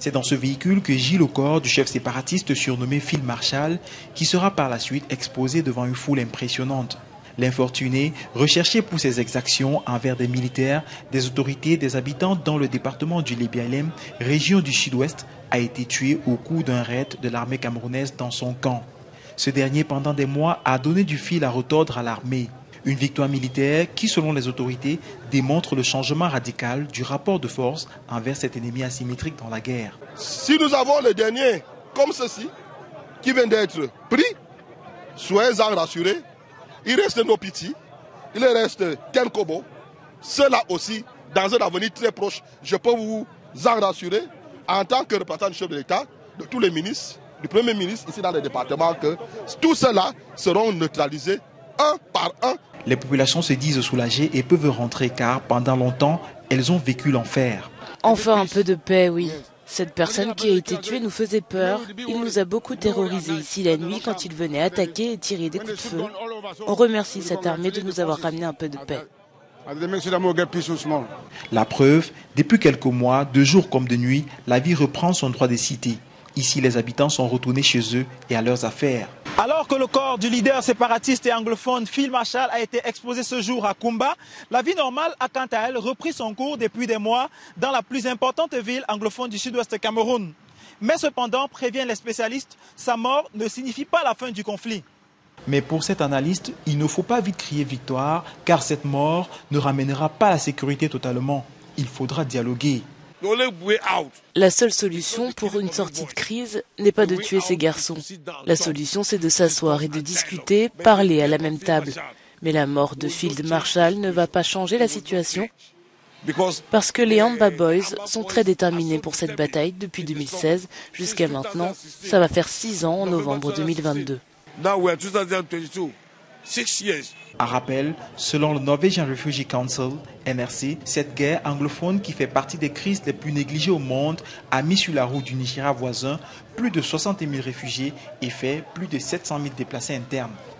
C'est dans ce véhicule que gît le corps du chef séparatiste surnommé Field Marshal, qui sera par la suite exposé devant une foule impressionnante. L'infortuné, recherché pour ses exactions envers des militaires, des autorités et des habitants dans le département du Lébialem, région du sud-ouest, a été tué au cours d'un raid de l'armée camerounaise dans son camp. Ce dernier, pendant des mois, a donné du fil à retordre à l'armée. Une victoire militaire qui, selon les autorités, démontre le changement radical du rapport de force envers cet ennemi asymétrique dans la guerre. Si nous avons les derniers comme ceci, qui viennent d'être pris, soyez-en rassurés, il reste nos petits, il reste Ken Kobo. Ceux-là aussi, dans un avenir très proche, je peux vous en rassurer, en tant que représentant du chef de l'État, de tous les ministres, du Premier ministre ici dans le département, que tous ceux-là seront neutralisés un par un. Les populations se disent soulagées et peuvent rentrer car pendant longtemps, elles ont vécu l'enfer. Enfin un peu de paix, oui. Cette personne qui a été tuée nous faisait peur. Il nous a beaucoup terrorisés ici la nuit quand il venait attaquer et tirer des coups de feu. On remercie cette armée de nous avoir ramené un peu de paix. La preuve, depuis quelques mois, de jour comme de nuit, la vie reprend son droit de cité. Ici, les habitants sont retournés chez eux et à leurs affaires. Alors que le corps du leader séparatiste et anglophone Field Marshal a été exposé ce jour à Kumba, la vie normale a quant à elle repris son cours depuis des mois dans la plus importante ville anglophone du sud-ouest Cameroun. Mais cependant, préviennent les spécialistes, sa mort ne signifie pas la fin du conflit. Mais pour cet analyste, il ne faut pas vite crier victoire, car cette mort ne ramènera pas la sécurité totalement. Il faudra dialoguer. La seule solution pour une sortie de crise n'est pas de tuer ces garçons. La solution, c'est de s'asseoir et de discuter, parler à la même table. Mais la mort de Field Marshal ne va pas changer la situation parce que les Amba Boys sont très déterminés pour cette bataille depuis 2016 jusqu'à maintenant. Ça va faire 6 ans en novembre 2022. À rappel, selon le Norwegian Refugee Council, NRC, cette guerre anglophone qui fait partie des crises les plus négligées au monde a mis sur la route du Nigeria voisin plus de 60 000 réfugiés et fait plus de 700 000 déplacés internes.